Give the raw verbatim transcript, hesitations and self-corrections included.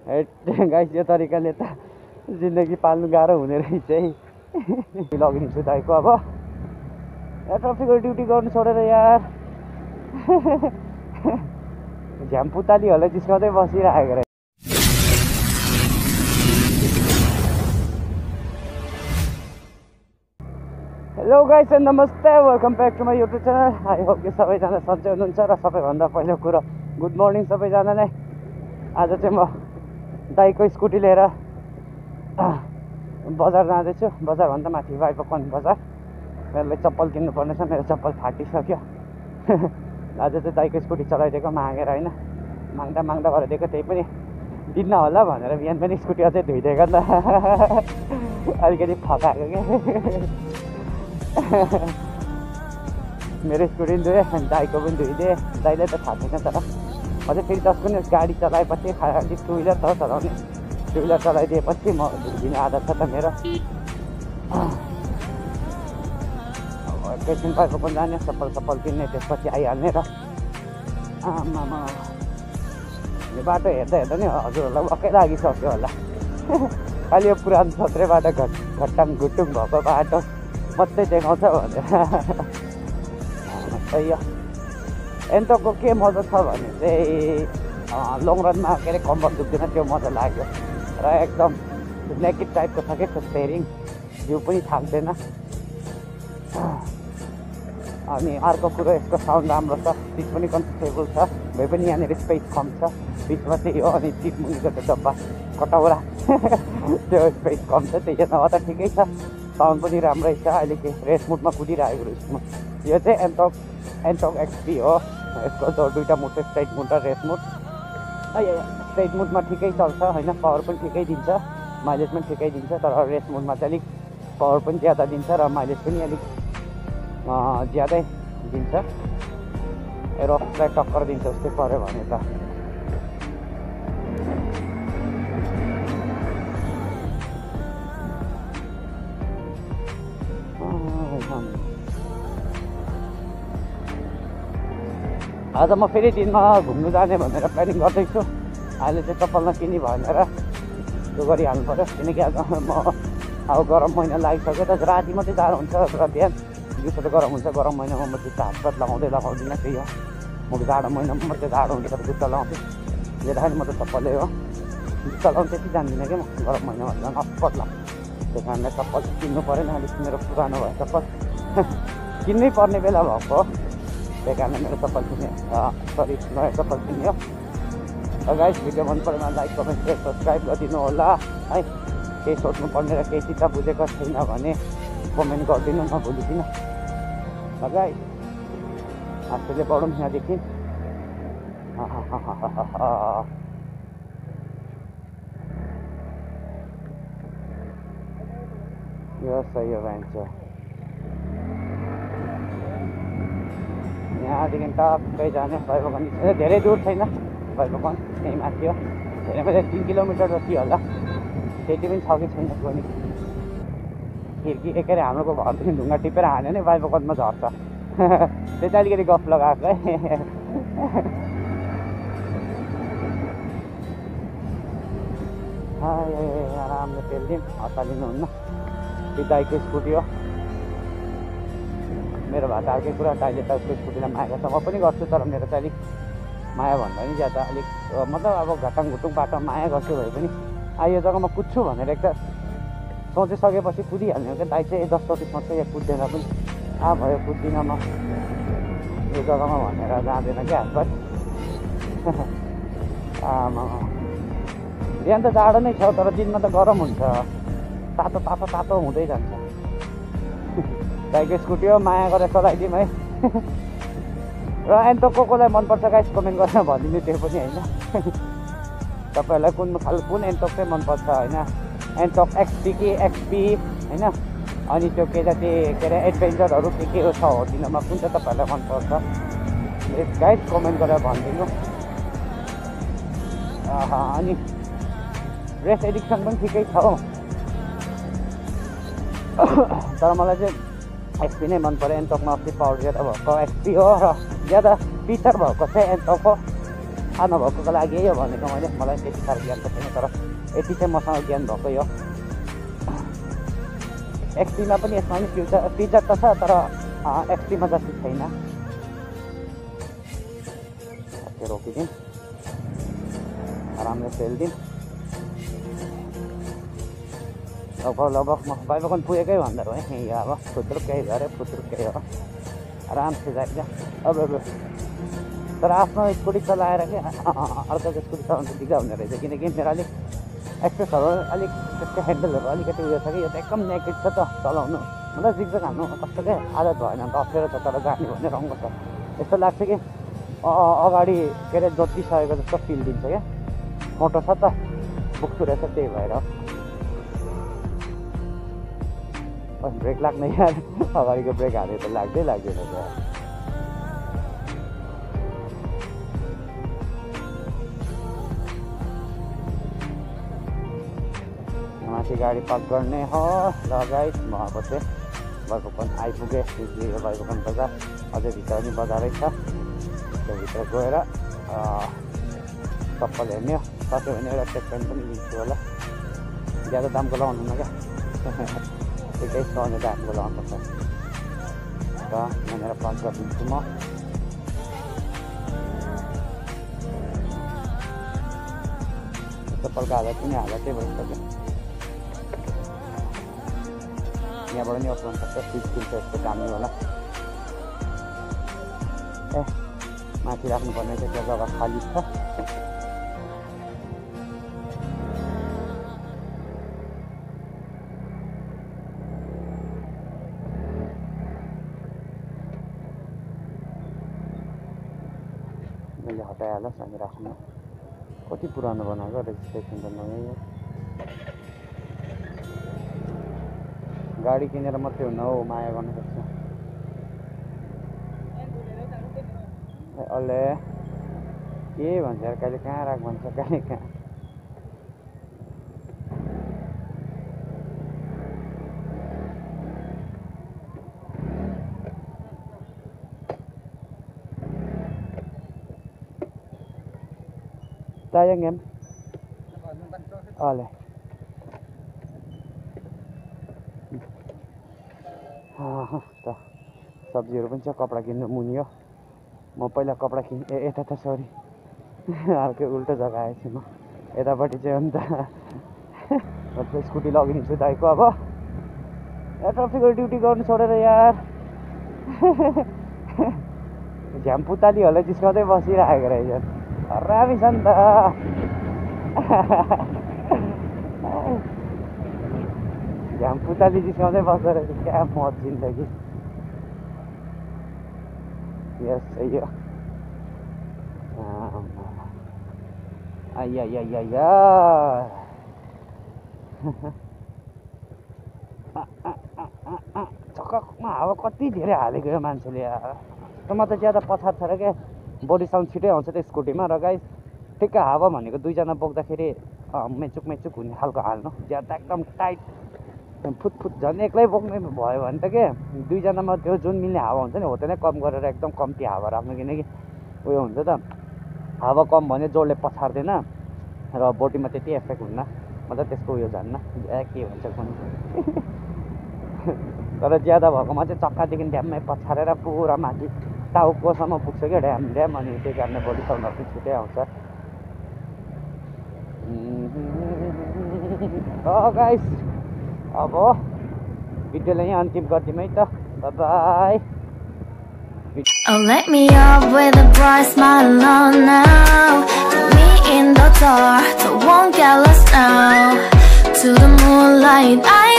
Guys यो तरिकाले त जिन्दगी पाल्नु गाह्रो हुने रहेछ है। लगिदिन्छु दाइको अब यार ट्राफिकको ड्युटी गर्नु छोडेर यार झ्याम्पुतालीहरूलाई जिस्काउँदै बसिरहेको रहेछ। हेलो गाइस एन्ड नमस्ते, welcome back to my YouTube channel. I hope यो सबैजना सन्चै हुनुहुन्छ र सबैभन्दा पहिलो कुरो गुड मर्निङ सबैजनालाई। आज चाहिँ म दाइको स्कुटी लिएर बजार जाँदैछु। बजारभन्दा माथि भाइपकवान बजार। मेरो चप्पल किन्नुपर्ने छ, मेरो चप्पल फाटिसक्यो। आज चाहिँ दाइको स्कुटी चलाइदिएको मागेर होइन, माग्दा माग्दा गरेर दिएको, त्यही पनि दिन्न होला भनेर बिहान पनि स्कुटी अझै धोइदिएको नि त। अलिकति फकाएको क्या। मेरो स्कुटी पनि धोएँ, दाइको पनि धोइदिएँ। दाइलाई त थाहा छैन, तर अझै फेरि जस पनि गाडी चलाएपछि खालि टु विलर त चलाउने, टु विलर चलाइदिएपछि म धोइदिने आदत छ त मेरो। एकैछिन पाइपको पनि जाने, चप्पल चप्पल किन्ने, त्यसपछि आइहाल्ने। र आमामा यो बाटो हेर्दा हेर्दा नि हजुरहरूलाई वाक्कै लागिसक्यो होला। खालि यो पुरानो सत्रे बाटो घट घट्टाङ घुटुङ भएको बाटो मात्रै देखाउँछ भनेर। त्यही हो। एन्टोकको के मजा छ भने चाहिँ लङ रनमा के अरे कम्बर दुख्दैन, त्यो मजा लाग्यो। र एकदम नेकेड टाइपको छ क्या त्यो स्टेरिङ, जिउ पनि थाक्दैन। अनि अर्को कुरो यसको साउन्ड राम्रो छ, सिट पनि कम्फर्टेबल छ। भए पनि यहाँनिर स्पेस कम छ, बिचमा चाहिँ हो। अनि सिट मुनिको त्यो डब्बा कटौरा त्यो स्पेस कम छ, त्यही नभए त ठिकै छ। साउन्ड पनि राम्रै छ। अहिले के रेस मुडमा कुदिरहेको रेसमा। यो चाहिँ एन्टोक एन्टोक एक्सपी हो। यसको जो दुईवटा मुड चाहिँ स्ट्रेट मुड र रेस मुड। स्ट्रेट मुडमा ठिकै चल्छ होइन, पावर पनि ठिकै दिन्छ, माइलेज पनि ठिकै दिन्छ। तर रेस मुडमा चाहिँ अलिक पावर पनि ज्यादा दिन्छ र माइलेज पनि अलिक ज्यादै दिन्छ। रफलाई टक्कर दिन्छ जस्तै पऱ्यो भने त। आज म फेरि दिनमा घुम्नु जाने भनेर प्लानिङ गर्दैछु। अहिले चाहिँ चप्पल नकिनी भनेर त्यो गरिहाल्नु पऱ्यो, किनकि आज म अब गरम महिना लागिसक्यो त। राति मात्रै जाडो हुन्छ र बिहान दिउँसो त गरम हुन्छ। गरम महिनामा म जुत्ता हातपात लगाउँदै लगाउँदिनँ, त्यही हो। म जाडो महिनामा मात्रै जाडो हुन्छ तर जुत्ता लगाउँछु। लिँदाखेरि म त चप्पलै हो, जुत्ता लगाउनु त्यति जान्दिनँ क्या म। गरम महिनामा झन् अप्पत लाग्छ, त्यही कारणले चप्पल किन्नु परेन। अलिक मेरो पुरानो भयो चप्पल, किन्नै पर्ने बेला भएको, त्यही कारणले मेरो चप्पल किन्ने सरी नयाँ चप्पल किन्ने हो। र गाइस भिडियो मन परेमा लाइक कमेन्ट सेयर सब्सक्राइब गरिदिनु होला है। केही सोध्नु पर्ने र केही चित्त बुझेको छैन भने कमेन्ट गरिदिनु नभुलिदिनु। र गाइस आफूले बढौँ यहाँदेखि। यो सही हो भन्छ। यहाँदेखि टक्कै जाने भाइपकवान। धेरै दूर छैन भाइपकवान, यहीँ माथि हो। धेरै पनि तिन किलोमिटर जति होला, त्यति पनि छ कि छैन पनि। खिर्की के अरे हाम्रोको घरदेखि ढुङ्गा टिपेर हान्यो भने भाइपकवानमा झर्छ। त्यो चाहिँ अलिकति गफ लगाएको है। आरामले पेलिदिउँ, हतालिनुहुन्न। त्यो दाइको स्कुटी हो, मेरो भए त अर्कै कुरा। दाइले त उसको स्कुटीलाई माया गर्छ, म पनि गर्छु। तर मेरो चाहिँ अलिक माया भन्दा पनि ज्यादा अलिक मतलब अब घटाङ घुटुङ बाटो माया गर्छु भए पनि आ यो जग्गामा कुद्छु भनेर एक त सोचिसकेपछि कुदिहाल्ने हो क्या। दाइ चाहिँ दस चौतिस मात्रै यहाँ कुद्दैन पनि, आ भयो कुद्दिनँ म यो जग्गामा भनेर जाँदैन क्या हातपात। आमा बिहान त जाडो नै छ, तर दिनमा त गरम हुन्छ, तातो तातो तातो हुँदै जान्छ। दाइको स्कुटी हो, माया गरेर चलाइदिउँ है। र एन्टोक को कोलाई मनपर्छ गाइस कमेन्ट गरेर भनिदिनु त्यो पनि होइन। तपाईँहरूलाई कुन खाल कुन एन्टोक चाहिँ मनपर्छ होइन, एन्टोक एक्सपी कि एक्सपी होइन, अनि त्यो के जति के अरे एडभेन्चरहरू के के छ हो तिनीहरूमा कुन चाहिँ तपाईँहरूलाई मनपर्छ गाइस कमेन्ट गरेर भनिदिनु। अनि रेस एडिक्सन पनि ठिकै छ हो, तर मलाई चाहिँ एक्सपी नै मन पऱ्यो। एन्टोकमा अस्ति पावर ज्यादा भएको एक्सपी हो र ज्यादा फिचर भएको चाहिँ एन्टोक हो। थाहा नभएकोको लागि यो भनेको मैले मलाई त्यति साह्रो ज्ञान त छैन तर यति चाहिँ मसँग ज्ञान भएको यो एक्सट्रीमा पनि यसमा पनि फ्युचर फिचर त छ तर एक्सट्रीमा जति छैन त्यो रोकिदिउँ आरामले सेलिदिउँ लगभग लगभग म बाइबकन पुगेकै भन्दा हो है अब फुत्रुक्कै गरे फुत्रुक्कै हो आरामसे जाइन्छ अब तर आफ्नो स्कुटी चलाएर क्या अर्काको स्कुटी चलाउनु त दिक्क हुने रहेछ किनकि मेरो अलिक एक्सेसहरू अलिक त्यसको ह्यान्डलहरू अलिकति उयो छ कि यो त एकदम नेकेड छ त चलाउनु मतलब जिग्जग हाल्नु कस्तो क्या आदत भएन त अप्ठ्यारो छ तर गाडी भने रङ्ग छ यस्तो लाग्छ कि अगाडि के अरे जोतिसकेको जस्तो फिल दिन्छ क्या मोटो छ त बुक्छु रहेछ त्यही भएर ब्रेक लाग्ने यार अगाडिको ब्रेक हाले त लाग्दै लाग्दैन त माथि गाडी पार्क गर्ने हो ल गाइस म अब चाहिँ बाइबकन आइपुगेँ यो बाइबकन बजार अझै भित्र पनि बजारै छ त्यहाँभित्र गएर चप्पल हेर्ने सक्यो भने एउटा ट्रेक प्यान्ट पनि लिन्छु होला ज्यादा दामको लगाउनु क्या एकै सौले दामको लगाउनुपर्छ र यहाँनिर पार्क गरिदिन्छु म चप्पलको हालत पनि हालतै भइसक्यो यहाँबाट नि अप्लाउनु सक्छ सिट किन्छ यस्तो दामी होला ए माथि राख्नुपर्ने चाहिँ त्यो जग्गा खाली छ मैले हटाइहाल्छ अनि राख्नु कति पुरानो बनाएको रेजिस्ट्रेसन त नयाँ गाडी किनेर मात्रै हुन हो माया गर्नुपर्छ अहिले के भन्छ यार कहिले कहाँ राख भन्छ कहिले कहाँ Sayang em. Oleh. त सब्जीहरू पनि छ कपडा किन्नु मुनि हो म पहिला कपडा किन् ए यता त सरी अर्कै उल्टो जग्गा आएछु म यतापट्टि चाहिँ अन्त स्कुटी लगिदिन्छु दाइको अब ट्राफिकको ड्युटी गर्नु छोडेर यार झ्याम्पुतालीहरूलाई जिस्काउँदै बसिरहेको रहेछ हरामी छ नि त झ्याम्पुताली जिस्काउँदै बस्दो रहेछ क्या मत जिन्दगी यस सही हो आइया या या या चक्कमा हावा कति धेरै हालेको यो मान्छेले त्यसमा त ज्यादा पछाड छ र क्या बडी साउन्ड छिटै आउँछ त्यो स्कुटीमा र गाइस ठिक्क हावा भनेको दुईजना बोक्दाखेरि मेचुक मेचुक हुने खालको हाल्नु ज्यादा एकदम टाइट फुट फुट झन् एक्लै बोक्ने भयो भने त के दुईजनामा त्यो जुन मिल्ने हावा हुन्छ नि हो त्यो नै कम गरेर एकदम कम्ती हावा राख्नु किनकि उयो हुन्छ त हावा कम भने जोडले पछार्दैन र बडीमा त्यति इफेक्ट हुन्न मतलब त्यसको उयो जान्न के भन्छ कुनै तर ज्यादा भएकोमा चाहिँ चक्कादेखि ड्याममै पछारेर पुरा माथि टाउकोसम्म पुग्छ क्या ड्याम ड्याम अनि त्यही कारणले बडी साउन्डहरू पनि छिटै आउँछ गाइस अब भिडियोलाई यहाँ अन्तिम गरिदिउँ है त bye Oh, let me up with a bright smile on now. Put me in the dark, so won't get lost now. To the moonlight, I